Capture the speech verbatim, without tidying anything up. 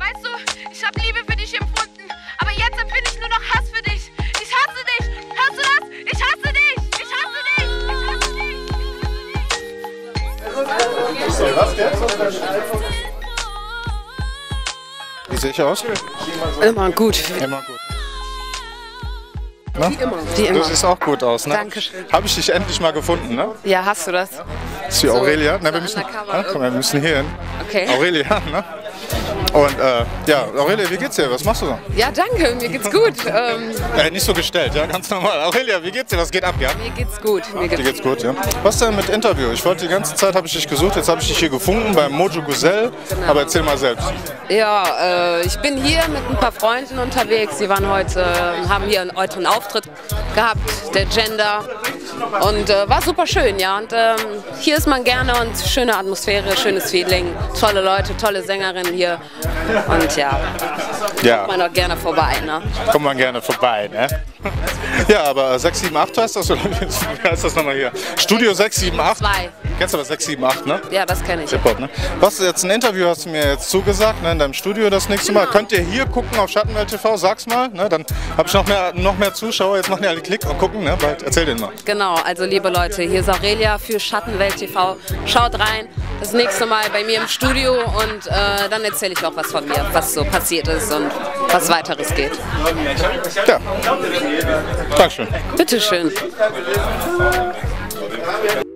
Weißt du, ich habe Liebe für dich empfunden, aber jetzt empfinde ich nur noch Hass für dich. Ich hasse dich. Hörst du das? Ich hasse dich. Ich hasse dich. Ich hasse dich. Was jetzt? Wie sehe ich aus? Immer gut. Immer gut. Na? Wie immer. Wie immer. Du siehst auch gut aus, ne? Dankeschön. Habe ich dich endlich mal gefunden, ne? Ja, hast du das? Das ist die Aurelia. Na, wir so müssen, undercover na, komm, wir müssen hier hin. Okay. Aurelia, ne? Und äh, ja, Aurelia, wie geht's dir? Was machst du so? Ja, danke, mir geht's gut. Ähm, Äh, nicht so gestellt, ja, ganz normal. Aurelia, wie geht's dir? Was geht ab, ja? mir geht's gut. Mir Dir geht's geht's gut, ja. Was denn mit Interview? Ich wollte die ganze Zeit, habe ich dich gesucht, jetzt habe ich dich hier gefunden beim Mojo Gazelle. Aber erzähl mal selbst. Ja, äh, ich bin hier mit ein paar Freunden unterwegs. Die waren heute, äh, haben hier heute einen Auftritt gehabt, der Gender. Und äh, war super schön, ja. Und ähm, hier ist man gerne und schöne Atmosphäre, schönes Feeling, tolle Leute, tolle Sängerinnen hier. Und ja, Ja, kommt man auch gerne vorbei, ne? kommt man gerne vorbei, ne? Ja, aber sechs sieben acht heißt das, oder wie heißt das nochmal hier? Studio sechs sieben acht? Zwei. Kennst du das sechs sieben acht, ne? Ja, das kenne ich. Hip-Hop, ne? Was, jetzt ein Interview hast du mir jetzt zugesagt, ne, in deinem Studio das nächste Mal. Genau. Könnt ihr hier gucken auf Schattenwelt T V, sag's mal, ne? Dann habe ich noch mehr, noch mehr Zuschauer, jetzt machen die alle Klick und gucken, ne? Bald, erzähl denen mal. Genau, also liebe Leute, hier ist Aurelia für Schattenwelt T V. Schaut rein, das nächste Mal bei mir im Studio und äh, dann erzähle ich auch was von mir, was so passiert ist und was weiteres geht. Ja, Dankeschön. Bitteschön.